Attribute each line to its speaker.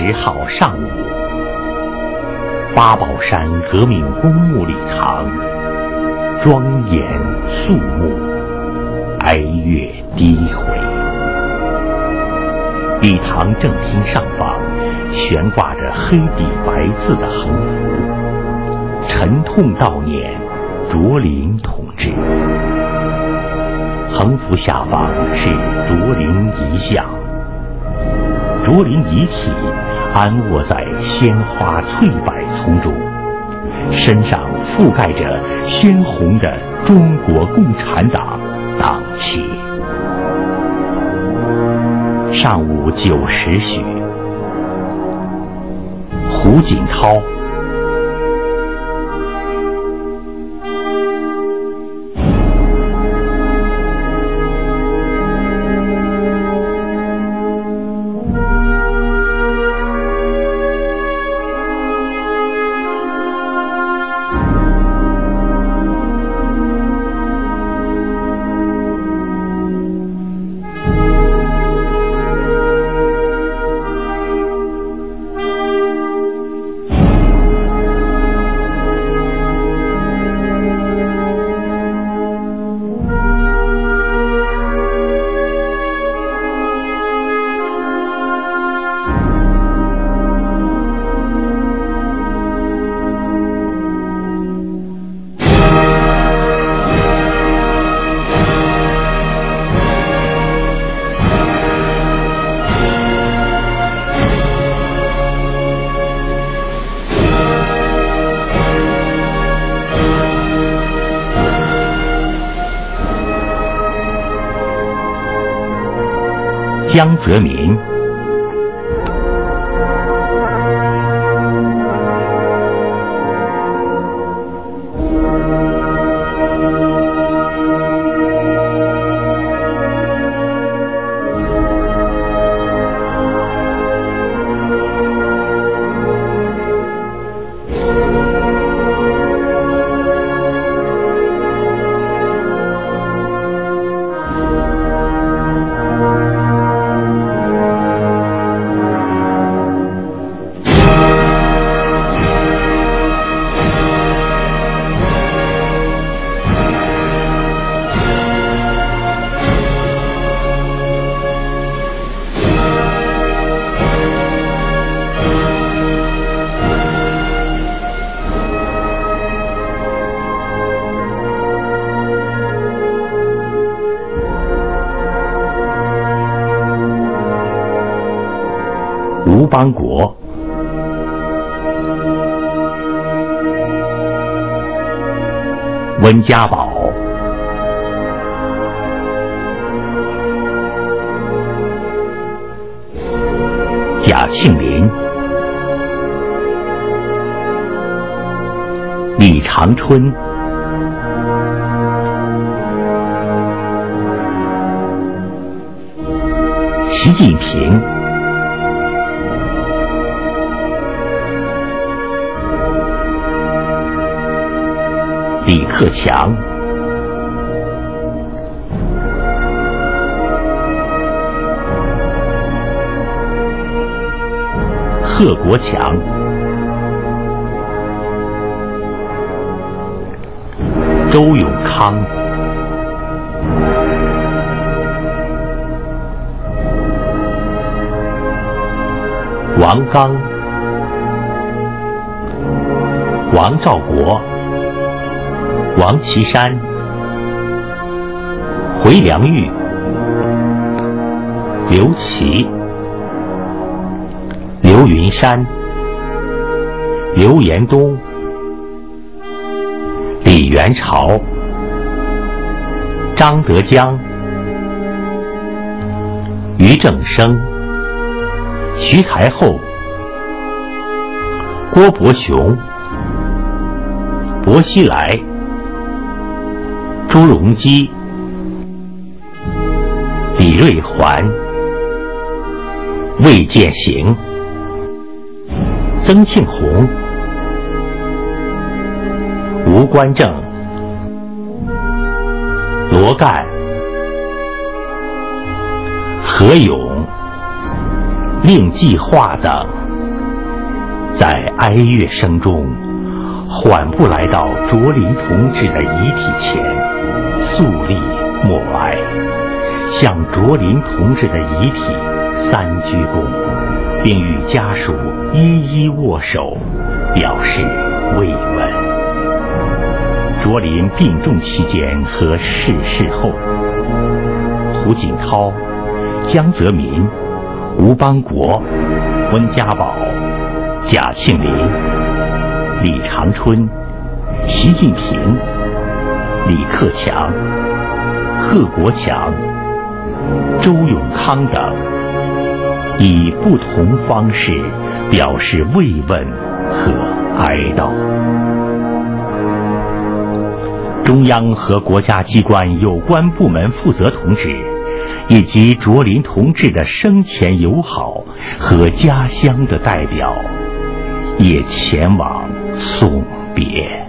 Speaker 1: 10号上午，八宝山革命公墓礼堂，庄严肃穆，哀乐低回。礼堂正厅上方悬挂着黑底白字的横幅，沉痛悼念卓林同志。横幅下方是卓林遗像，卓林遗体安卧在鲜花翠柏丛中，身上覆盖着鲜红的中国共产党党旗。上午9时许，胡锦涛、江泽民、吴邦国、温家宝、贾庆林、李长春、习近平、李克强、贺国强、周永康、王刚、王兆国、王岐山、回良玉、刘琦、刘云山、刘延东、李元朝、张德江、于正声、徐才厚、郭伯雄、薄熙来、朱镕基、李瑞环、魏建行、曾庆红、吴官正、罗干、何勇、令计划等。 在哀乐声中，缓步来到卓林同志的遗体前，肃立默哀，向卓林同志的遗体3鞠躬，并与家属一一握手，表示慰问。卓林病重期间和逝世后，胡锦涛、江泽民、吴邦国、温家宝、贾庆林、李长春、习近平、李克强、贺国强、周永康等，以不同方式表示慰问和哀悼。中央和国家机关有关部门负责同志，以及卓林同志的生前友好和家乡的代表，也前往送别。